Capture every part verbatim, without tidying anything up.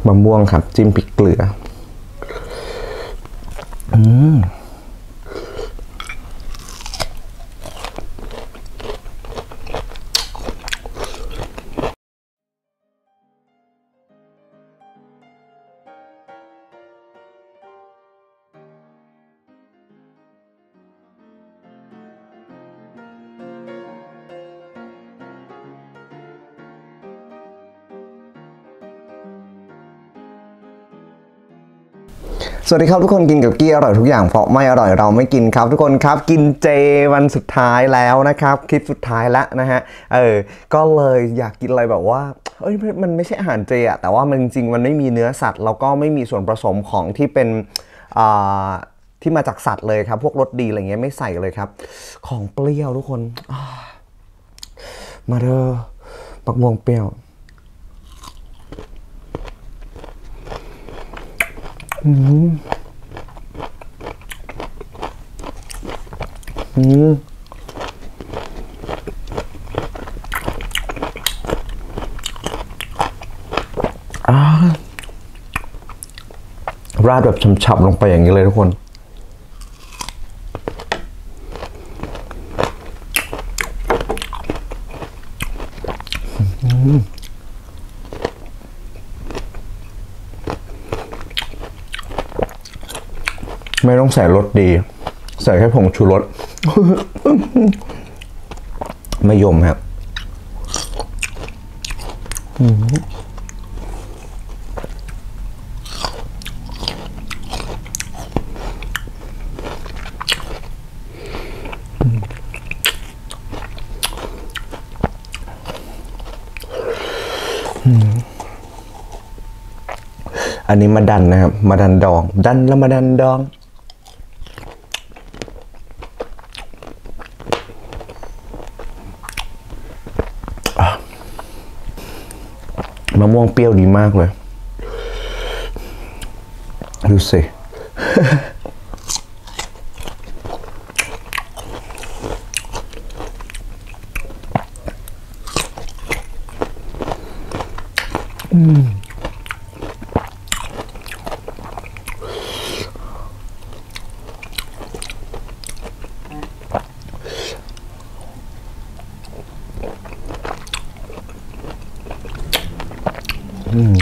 มะม่วงครับจิ้มพริกเกลืออืมสวัสดีครับทุกคนกินกับกี้อร่อยทุกอย่างเพราะไม่อร่อยเราไม่กินครับทุกคนครับกินเจวันสุดท้ายแล้วนะครับคลิปสุดท้ายแล้วนะฮะเออก็เลยอยากกินอะไรแบบว่าเอ้ยมันไม่ใช่อาหารเจอะแต่ว่ามันจริงๆมันไม่มีเนื้อสัตว์แล้วก็ไม่มีส่วนผสมของที่เป็นอ่าที่มาจากสัตว์เลยครับพวกรสดีอะไรเงี้ยไม่ใส่เลยครับของเปรี้ยวทุกคนมาเด้อปักม่วงเปรี้ยวอืมอืมอ่าราดแบบฉ่ำๆลงไปอย่างนี้เลยทุกคนไม่ต้องใส่รสดีใส่แค่ผงชูรสมะยมครับอันนี้มาดันนะครับมาดันดองดันแล้วมาดันดองมะม่วงเปรี้ยวดีมากเลยดูสิอืมอืม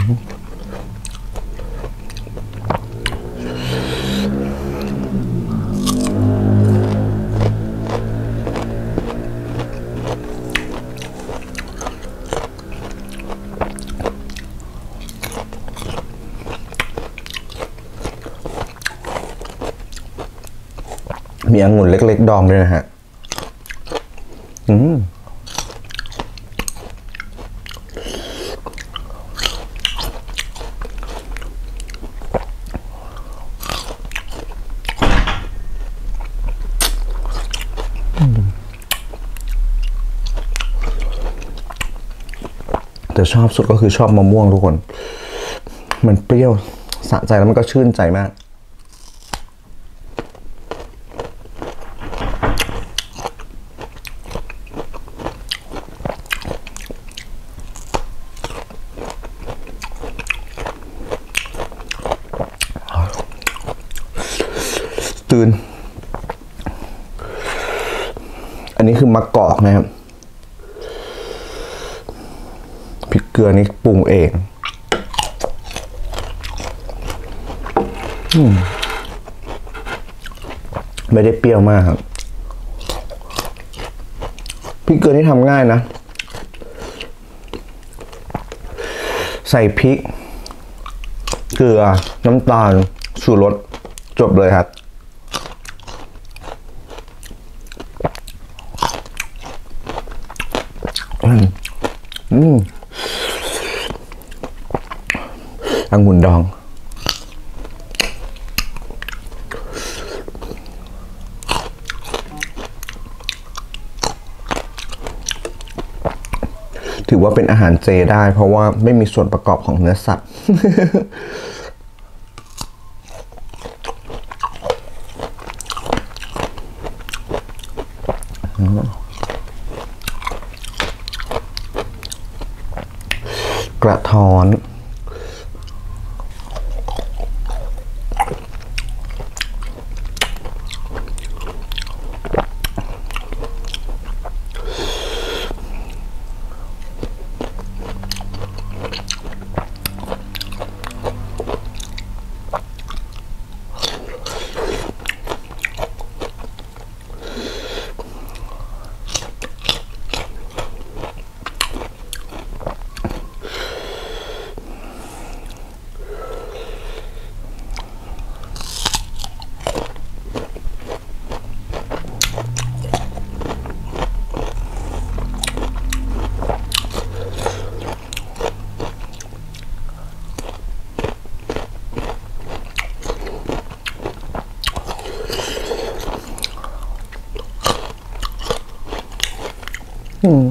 มีองุ่นเล็กๆดองด้วยนะฮะอืมแต่ชอบสุดก็คือชอบมะม่วงทุกคนมันเปรี้ยวสะใจแล้วมันก็ชื่นใจมากตื่นอันนี้คือมะกอกนะครับพริกเกลือนี่ปรุงเองอืมไม่ได้เปรี้ยวมากครับพริกเกลือนี่ทำง่ายนะใส่พริกเกลือน้ำตาลชูรสจบเลยครับอืมอืมองุ่นดองถือว่าเป็นอาหารเจได้เพราะว่าไม่มีส่วนประกอบของเนื้อสัตว์กระท้อนอืม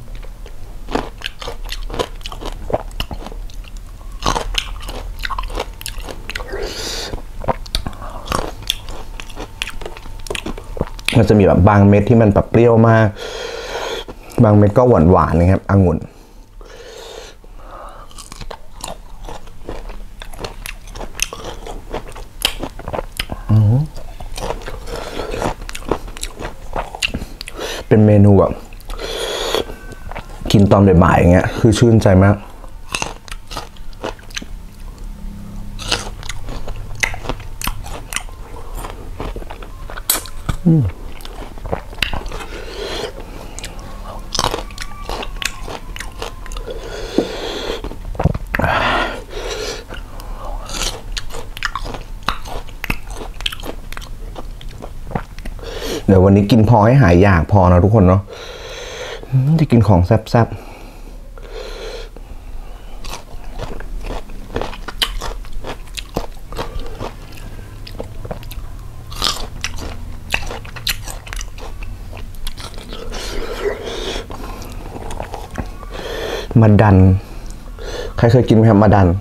มันจะมีแบบบางเม็ดที่มันแบบเปรี้ยวมากบางเม็ดก็หวานหวานนะครับองุ่นเป็นเมนูแบบกินตอนบ่ายๆอย่างเงี้ยคือชื่นใจมากอืมเดี๋ยววันนี้กินพอให้หายอยากพอนะทุกคนเนาะที่กินของแซ่บๆมาดันใครเคยกินไหมครับมาดัน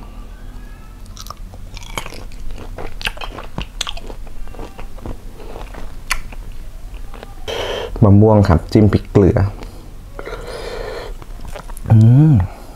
มะม่วงครับจิ้มพริกเกลืออืม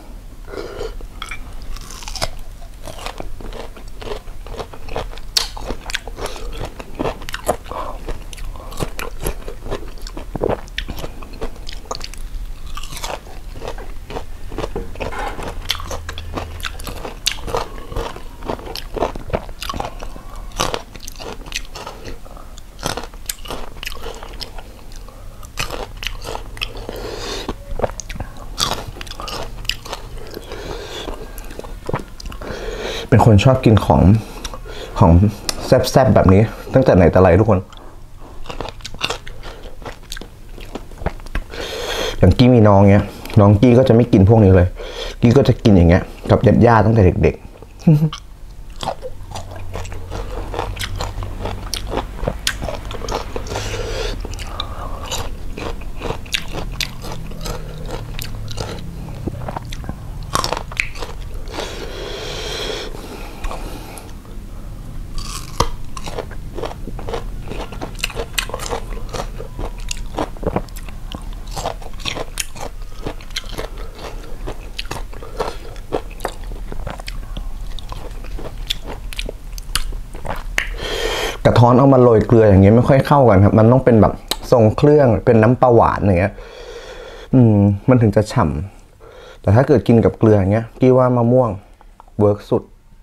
เป็นคนชอบกินของของแซ่บๆแบบนี้ตั้งแต่ไหนแต่ไรทุกคนอย่างกี้มีน้องเงี้ยน้องกี้ก็จะไม่กินพวกนี้เลยกี้ก็จะกินอย่างเงี้ยกับญาติๆตั้งแต่เด็กๆกระท้อนเอามาโรยเกลืออย่างเงี้ยไม่ค่อยเข้ากันครับมันต้องเป็นแบบทรงเครื่องเป็นน้ำปลาหวานอย่างเงี้ยอืมมันถึงจะฉ่ำแต่ถ้าเกิดกินกับเกลืออย่างเงี้ยกี้ว่ามะม่วงเวิร์กสุด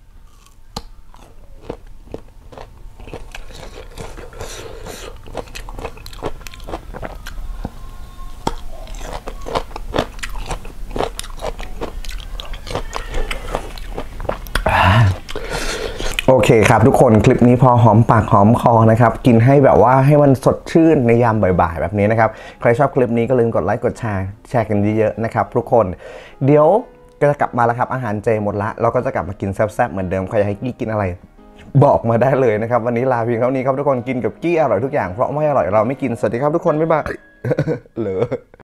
โอเคครับทุกคนคลิปนี้พอหอมปากหอมคอนะครับกินให้แบบว่าให้มันสดชื่นในยามบ่ายๆแบบนี้นะครับใครชอบคลิปนี้ก็ลืมกดไลค์กดแชร์แชร์กันเยอะๆนะครับทุกคนเดี๋ยวก็จะกลับมาแล้วครับอาหารเจหมดละเราก็จะกลับมากินแซ่บๆเหมือนเดิมใครอยากให้กี้กินอะไรบอกมาได้เลยนะครับวันนี้ลาเพียงเท่านี้ครับทุกคนกินกับกี้อร่อยทุกอย่างเพราะไม่อร่อยเราไม่กินสวัสดีครับทุกคนบ๊ายบายเหลือ